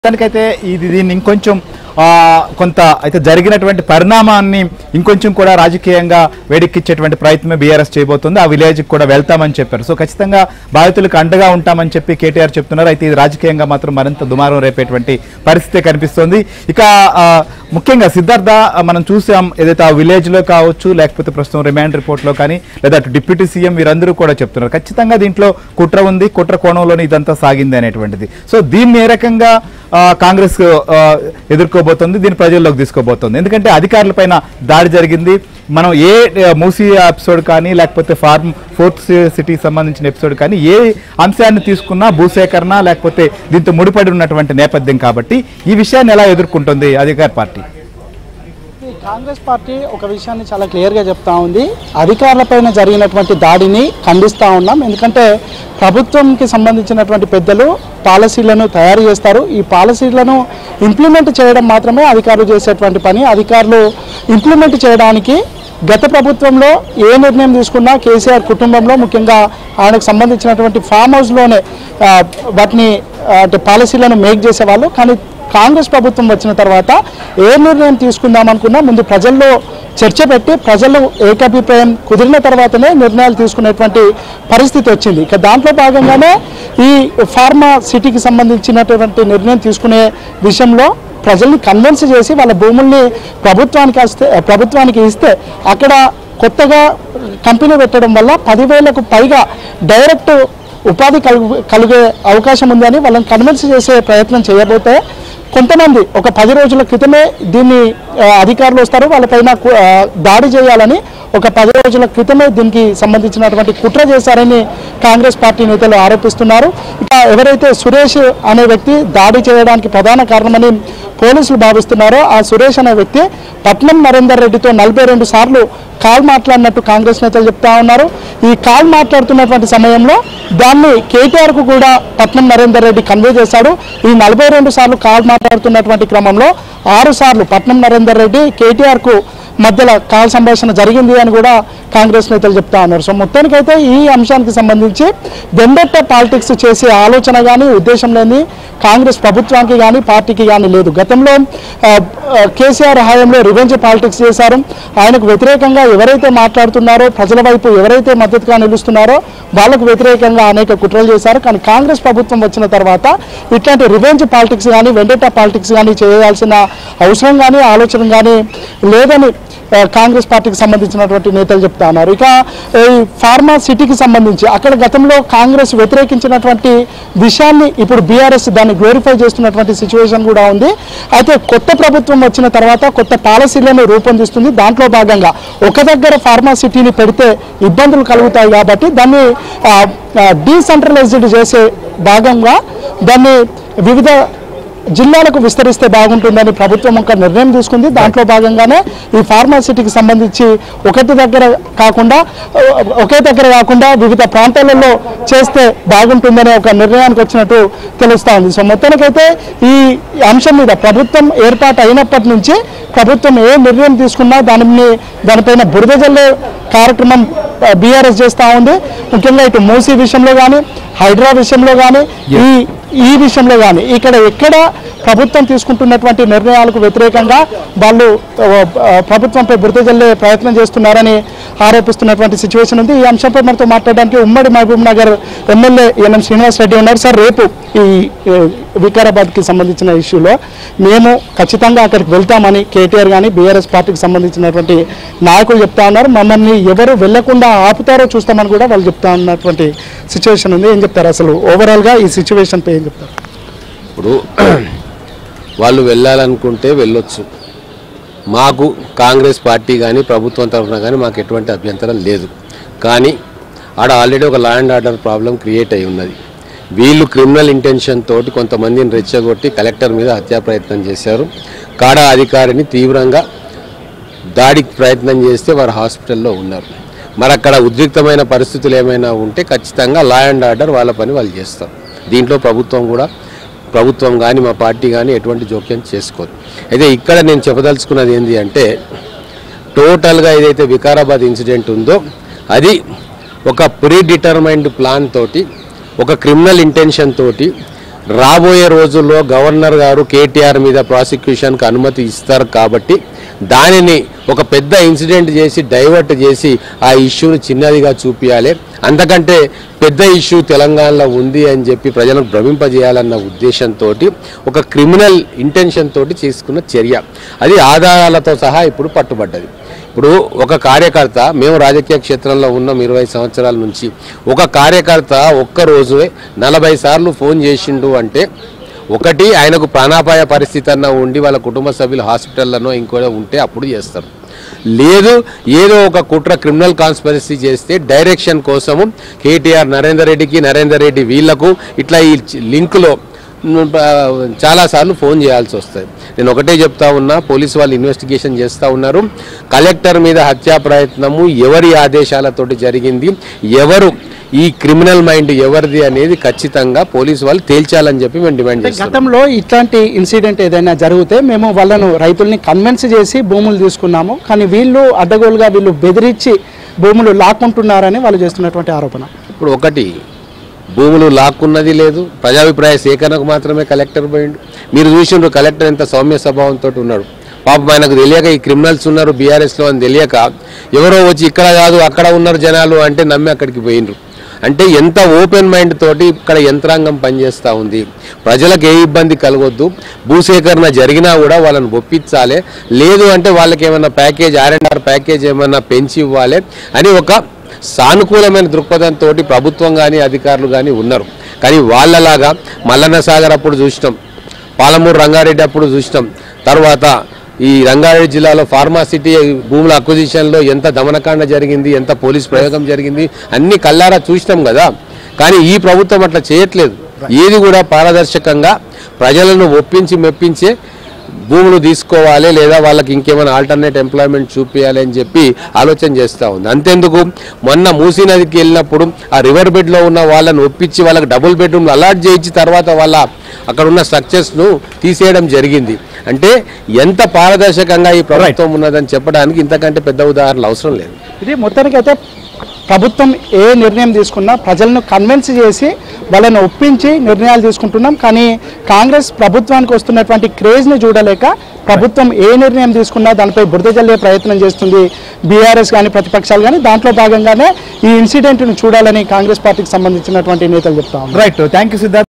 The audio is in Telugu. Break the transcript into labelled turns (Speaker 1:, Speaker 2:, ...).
Speaker 1: దానికైతే దీన్ని ఇంకొంచెం కొంత అయితే జరిగినటువంటి పరిణామాన్ని ఇంకొంచెం కూడా రాజకీయంగా వేడెక్కించేటువంటి ప్రయత్నం బీఆర్ఎస్ చేయబోతుంది. ఆ విలేజ్కి కూడా వెళ్తామని చెప్పారు. సో ఖచ్చితంగా బాధితులకు అండగా ఉంటామని చెప్పి కేటీఆర్ చెప్తున్నారు. అయితే ఇది రాజకీయంగా మాత్రం మరింత దుమారం రేపేటువంటి పరిస్థితి కనిపిస్తోంది. ఇక ముఖ్యంగా సిద్ధార్థ మనం చూసాం, ఏదైతే ఆ విలేజ్లో కావచ్చు, లేకపోతే ప్రస్తుతం రిమాండ్ రిపోర్ట్లో కానీ, లేదా అటు డిప్యూటీ సీఎం వీరందరూ కూడా చెప్తున్నారు ఖచ్చితంగా దీంట్లో కుట్ర ఉంది, కుట్ర కోణంలోనే ఇదంతా సాగింది అనేటువంటిది. సో దీన్ని ఏ రకంగా కాంగ్రెస్ ఎదుర్కోబోతుంది, దీన్ని ప్రజల్లోకి తీసుకోబోతుంది? ఎందుకంటే అధికారులపైన దాడి జరిగింది. మనం ఏ మూసీ ఎపిసోడ్ కానీ, లేకపోతే ఫోర్త్ సిటీ సంబంధించిన ఎపిసోడ్ కానీ, ఏ అంశాన్ని తీసుకున్నా భూసేకరణ లేకపోతే దీంతో ముడిపడి ఉన్నటువంటి నేపథ్యం కాబట్టి ఈ విషయాన్ని ఎలా ఎదుర్కొంటుంది అధికార పార్టీ?
Speaker 2: కాంగ్రెస్ పార్టీ ఒక విషయాన్ని చాలా క్లియర్గా చెప్తా ఉంది. అధికారులపైన జరిగినటువంటి దాడిని ఖండిస్తూ ఉన్నాం. ఎందుకంటే ప్రభుత్వంకి సంబంధించినటువంటి పెద్దలు పాలసీలను తయారు చేస్తారు. ఈ పాలసీలను ఇంప్లిమెంట్ చేయడం మాత్రమే అధికారులు చేసేటువంటి పని. అధికారులు ఇంప్లిమెంట్ చేయడానికి గత ప్రభుత్వంలో ఏ నిర్ణయం తీసుకున్నా కేసీఆర్ కుటుంబంలో ముఖ్యంగా ఆయనకు సంబంధించినటువంటి ఫామ్ హౌస్లోనే వాటిని అంటే పాలసీలను మేక్ చేసేవాళ్ళు. కానీ కాంగ్రెస్ ప్రభుత్వం వచ్చిన తర్వాత ఏ నిర్ణయం తీసుకుందామనుకున్నా ముందు ప్రజల్లో చర్చ పెట్టి ప్రజలు ఏకాభిప్రాయం కుదిరిన తర్వాతనే నిర్ణయాలు తీసుకునేటువంటి పరిస్థితి వచ్చింది. ఇక దాంట్లో భాగంగానే ఈ ఫార్మా సిటీకి సంబంధించినటువంటి నిర్ణయం తీసుకునే విషయంలో ప్రజల్ని కన్విన్స్ చేసి వాళ్ళ భూముల్ని ప్రభుత్వానికి ఇస్తే అక్కడ కొత్తగా కంపెనీ పెట్టడం వల్ల 10,000కు పైగా డైరెక్ట్ ఉపాధి కలిగే అవకాశం ఉందని వాళ్ళని కన్విన్స్ చేసే ప్రయత్నం చేయబోతే కొంతమంది ఒక 10 రోజుల క్రితమే దీన్ని అధికారులు వస్తారు, వాళ్ళపైన దాడి చేయాలని ఒక 10 రోజుల క్రితమే దీనికి సంబంధించినటువంటి కుట్ర చేశారని కాంగ్రెస్ పార్టీ నేతలు ఆరోపిస్తున్నారు. ఇక ఎవరైతే సురేష్ అనే వ్యక్తి దాడి చేయడానికి ప్రధాన కారణమని పోలీసులు భావిస్తున్నారో ఆ సురేష్ అనే వ్యక్తి పట్నం నరేందర్ రెడ్డితో 42 సార్లు కాల్ మాట్లాడినట్టు కాంగ్రెస్ నేతలు చెప్తా ఉన్నారు. ఈ కాల్ మాట్లాడుతున్నటువంటి సమయంలో దాన్ని కేటీఆర్కు కూడా పట్నం నరేందర్ రెడ్డి కన్వే చేశాడు. ఈ 42 సార్లు కాల్ మాట్లాడుతున్నటువంటి క్రమంలో 6 సార్లు పట్నం నరేందర్ రెడ్డి కేటీఆర్కు మధ్యలో కాల్ సంభాషణ జరిగింది అని కూడా కాంగ్రెస్ నేతలు చెప్తా ఉన్నారు. సో మొత్తానికైతే ఈ అంశానికి సంబంధించి వెండెట్ట పాలిటిక్స్ చేసే ఆలోచన కానీ ఉద్దేశం లేని కాంగ్రెస్ ప్రభుత్వానికి కానీ పార్టీకి కానీ లేదు. గతంలో కేసీఆర్ హయాంలో రివెంజ్ పాలిటిక్స్ చేశారు. ఆయనకు వ్యతిరేకంగా ఎవరైతే మాట్లాడుతున్నారో, ప్రజల వైపు ఎవరైతే మద్దతుగా నిలుస్తున్నారో వాళ్ళకు వ్యతిరేకంగా అనేక కుట్రలు చేశారు. కానీ కాంగ్రెస్ ప్రభుత్వం వచ్చిన తర్వాత ఇట్లాంటి రివెంజ్ పాలిటిక్స్ కానీ వెండెట్ట పాలిటిక్స్ కానీ చేయాల్సిన అవసరం కానీ ఆలోచన కానీ లేదని కాంగ్రెస్ పార్టీకి సంబంధించినటువంటి నేతలు చెప్తా ఉన్నారు. ఇక ఈ ఫార్మా సిటీకి సంబంధించి అక్కడ గతంలో కాంగ్రెస్ వ్యతిరేకించినటువంటి విషయాన్ని ఇప్పుడు బీఆర్ఎస్ దాన్ని గ్లోరిఫై చేస్తున్నటువంటి సిచ్యువేషన్ కూడా ఉంది. అయితే కొత్త ప్రభుత్వం వచ్చిన తర్వాత కొత్త పాలసీలను రూపొందిస్తుంది. దాంట్లో భాగంగా ఒక దగ్గర ఫార్మా సిటీని పెడితే ఇబ్బందులు కలుగుతాయి కాబట్టి దాన్ని డీసెంట్రలైజ్డ్ చేసే భాగంగా దాన్ని వివిధ జిల్లాలకు విస్తరిస్తే బాగుంటుందని ప్రభుత్వం ఒక నిర్ణయం తీసుకుంది. దాంట్లో భాగంగానే ఈ ఫార్మాసిటీకి సంబంధించి ఒకే దగ్గర కాకుండా వివిధ ప్రాంతాలలో చేస్తే బాగుంటుందనే ఒక నిర్ణయానికి వచ్చినట్టు తెలుస్తూ ఉంది. సో మొత్తానికైతే ఈ అంశం మీద ప్రభుత్వం ఏర్పాటు అయినప్పటి నుంచి ప్రభుత్వం ఏ నిర్ణయం తీసుకున్నా దానిపైన బురద జల్లే కార్యక్రమం బీఆర్ఎస్ చేస్తూ ఉంది. ముఖ్యంగా ఇటు మూసీ విషయంలో కానీ, హైడ్రా విషయంలో కానీ, ఈ విషయంలో కానీ ఎక్కడ ప్రభుత్వం తీసుకుంటున్నటువంటి నిర్ణయాలకు వ్యతిరేకంగా వాళ్ళు ప్రభుత్వంపై బురద జల్లే ప్రయత్నం చేస్తున్నారని ఆరోపిస్తున్నటువంటి సిచ్యువేషన్ ఉంది. ఈ అంశంపై మనతో మాట్లాడడానికి ఉమ్మడి Mahabubnagar MLA NM Srinivas Reddy ఉన్నారు. సార్, రేపు ఈ వికారాబాద్కి సంబంధించిన ఇష్యూలో మేము ఖచ్చితంగా అక్కడికి వెళ్తామని కేటీఆర్ కానీ బీఆర్ఎస్ పార్టీకి సంబంధించినటువంటి నాయకులు చెప్తా ఉన్నారు. మమ్మల్ని ఎవరు వెళ్లకుండా ఆపుతారో చూస్తామని కూడా వాళ్ళు చెప్తా ఉన్నటువంటి సిచ్యువేషన్ ఉంది. ఏం చెప్తారు అసలు ఓవరాల్గా ఈ సిచ్యువేషన్పై ఏం చెప్తారు?
Speaker 3: ఇప్పుడు వాళ్ళు వెళ్ళాలనుకుంటే వెళ్ళొచ్చు. మాకు కాంగ్రెస్ పార్టీ కానీ ప్రభుత్వం తరఫున కానీ మాకు ఎటువంటి అభ్యంతరం లేదు. కానీ ఆడ ఆల్రెడీ ఒక law and order problem create అయి ఉన్నది. వీళ్ళు క్రిమినల్ ఇంటెన్షన్ తోటి కొంతమందిని రెచ్చగొట్టి కలెక్టర్ మీద హత్యా ప్రయత్నం చేశారు. కాడా అధికారిని తీవ్రంగా దాడికి ప్రయత్నం చేస్తే వారు హాస్పిటల్లో ఉన్నారు. మరి అక్కడ ఉద్రిక్తమైన పరిస్థితులు ఏమైనా ఉంటే ఖచ్చితంగా లా అండ్ ఆర్డర్ వాళ్ళ పని వాళ్ళు చేస్తారు. దీంట్లో ప్రభుత్వం కానీ మా పార్టీ కానీ ఎటువంటి జోక్యం చేసుకోదు. అయితే ఇక్కడ నేను చెప్పదలుచుకున్నది ఏంటి అంటే, టోటల్గా ఏదైతే వికారాబాద్ ఇన్సిడెంట్ ఉందో అది ఒక ప్రీ డిటర్మైన్డ్ ప్లాన్ తోటి, ఒక క్రిమినల్ ఇంటెన్షన్ తోటి రాబోయే రోజుల్లో గవర్నర్ గారు కేటీఆర్ మీద ప్రాసిక్యూషన్కి అనుమతి ఇస్తారు కాబట్టి దానిని ఒక పెద్ద ఇన్సిడెంట్ చేసి డైవర్ట్ చేసి ఆ ఇష్యూని చిన్నదిగా చూపించాలి. అంతకంటే పెద్ద ఇష్యూ తెలంగాణలో ఉంది అని చెప్పి ప్రజలకు భ్రమింపజేయాలన్న ఉద్దేశంతో ఒక క్రిమినల్ ఇంటెన్షన్ తోటి చేసుకున్న చర్య. అది ఆధారాలతో సహా ఇప్పుడు పట్టుబడ్డది. ఇప్పుడు ఒక కార్యకర్త, మేము రాజకీయ క్షేత్రంలో ఉన్నాం 20 సంవత్సరాల నుంచి, ఒక కార్యకర్త ఒక్కరోజు 40 సార్లు ఫోన్ చేసిండు అంటే ఒకటి ఆయనకు ప్రాణాపాయ పరిస్థితి అన్న ఉండి వాళ్ళ కుటుంబ సభ్యులు హాస్పిటల్లోనో ఇంకో ఉంటే అప్పుడు చేస్తారు. లేదు ఏదో ఒక కుట్ర క్రిమినల్ కాన్స్పిరసీ చేస్తే డైరెక్షన్ కోసము కేటీఆర్ నరేందర్ రెడ్డి వీళ్లకు ఇట్లా ఈ లింక్లో చాలాసార్లు ఫోన్ చేయాల్సి వస్తుంది. నేను ఒకటే చెప్తా ఉన్నా, పోలీసు వాళ్ళు ఇన్వెస్టిగేషన్ చేస్తూ ఉన్నారు. కలెక్టర్ మీద హత్యా ప్రయత్నము ఎవరి ఆదేశాలతోటి జరిగింది, ఎవరు ఈ క్రిమినల్ మైండ్ ఎవరిది అనేది ఖచ్చితంగా పోలీసు వాళ్ళు తేల్చాలని చెప్పి మేము డిమాండ్ చేస్తాం.
Speaker 2: గతంలో ఇట్లాంటి ఇన్సిడెంట్ ఏదైనా జరిగితే మేము వాళ్ళను రైతుల్ని కన్విన్స్ చేసి భూములు తీసుకున్నాము, కానీ వీళ్ళు అడ్డగోలుగా వీళ్ళు బెదిరించి భూములు లాక్కుంటున్నారని వాళ్ళు చేస్తున్నటువంటి ఆరోపణ.
Speaker 3: ఇప్పుడు ఒకటి భూములు లాక్కున్నది లేదు, ప్రజాభిప్రాయ సేకరణకు మాత్రమే కలెక్టర్ పోయిండు. మీరు చూసిండ్రు కలెక్టర్ ఎంత సౌమ్య స్వభావంతో ఉన్నాడు. పాపం ఆయనకు తెలియక ఈ క్రిమినల్స్ ఉన్నారు బీఆర్ఎస్లో అని తెలియక ఎవరో వచ్చి ఇక్కడ కాదు అక్కడ ఉన్నారు జనాలు అంటే నమ్మి అక్కడికి పోయిండ్రు. అంటే ఎంత ఓపెన్ మైండ్ తోటి ఇక్కడ యంత్రాంగం పనిచేస్తూ ఉంది. ప్రజలకు ఏ ఇబ్బంది కలగొద్దు, భూసేకరణ జరిగినా కూడా వాళ్ళని ఒప్పించాలి, లేదు అంటే వాళ్ళకి ఏమైనా ప్యాకేజ్ R&R ప్యాకేజ్ ఏమైనా పెంచి ఇవ్వాలి అని ఒక సానుకూలమైన దృక్పథంతో ప్రభుత్వం కానీ అధికారులు కానీ ఉన్నారు. కానీ వాళ్ళలాగా మల్లన్న సాగర్ అప్పుడు చూసినాం, పాలమూరు రంగారెడ్డి అప్పుడు చూసినాం, తర్వాత ఈ రంగారెడ్డి జిల్లాలో ఫార్మాసిటీ భూముల అక్విజిషన్లో ఎంత దమనకాండ జరిగింది, ఎంత పోలీస్ ప్రయోగం జరిగింది అన్ని కళ్ళారా చూసినాం కదా. కానీ ఈ ప్రభుత్వం అట్లా చేయట్లేదు. ఏది కూడా పారదర్శకంగా ప్రజలను ఒప్పించి మెప్పించే భూములు తీసుకోవాలి, లేదా వాళ్ళకి ఇంకేమైనా ఆల్టర్నేట్ ఎంప్లాయ్మెంట్ చూపించాలి అని చెప్పి ఆలోచన చేస్తూ ఉంది. అంతెందుకు మొన్న మూసీ నదికి వెళ్ళినప్పుడు ఆ రివర్ బెడ్లో ఉన్న వాళ్ళని ఒప్పించి వాళ్ళకి డబుల్ బెడ్రూమ్లు అలాట్ చేయించి తర్వాత వాళ్ళ అక్కడ ఉన్న స్ట్రక్చర్స్ను తీసేయడం జరిగింది. అంటే ఎంత పారదర్శకంగా ఈ ప్రభుత్వం ఉన్నదని చెప్పడానికి ఇంతకంటే పెద్ద ఉదాహరణలు అవసరం లేదు.
Speaker 2: ఇది మొత్తానికైతే ప్రభుత్వం ఏ నిర్ణయం తీసుకున్నా ప్రజలను కన్విన్స్ చేసి వాళ్ళని ఒప్పించి నిర్ణయాలు తీసుకుంటున్నాం. కానీ కాంగ్రెస్ ప్రభుత్వానికి వస్తున్నటువంటి క్రేజ్ని చూడలేక ప్రభుత్వం ఏ నిర్ణయం తీసుకున్నా దానిపై బురద జల్లే ప్రయత్నం చేస్తుంది బీఆర్ఎస్ కానీ ప్రతిపక్షాలు కానీ. దాంట్లో భాగంగానే ఈ ఇన్సిడెంట్ను చూడాలని కాంగ్రెస్ పార్టీకి సంబంధించినటువంటి నేతలు చెప్తా ఉన్నారు.
Speaker 1: Right, thank you Siddharth.